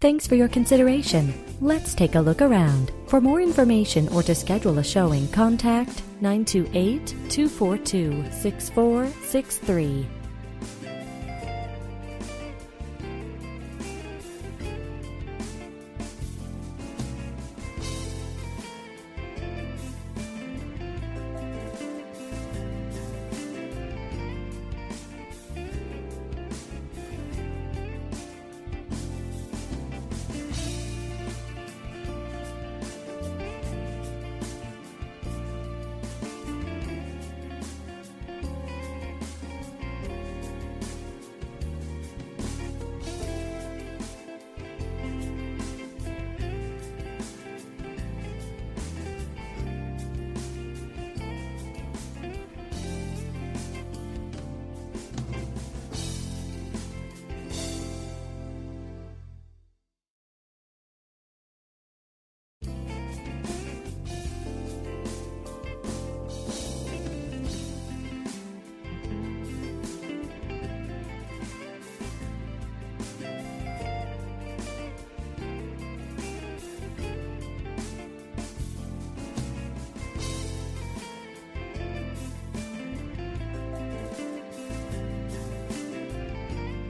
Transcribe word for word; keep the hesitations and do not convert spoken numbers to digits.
Thanks for your consideration. Let's take a look around. For more information or to schedule a showing, contact nine two eight, two four two, six four six three.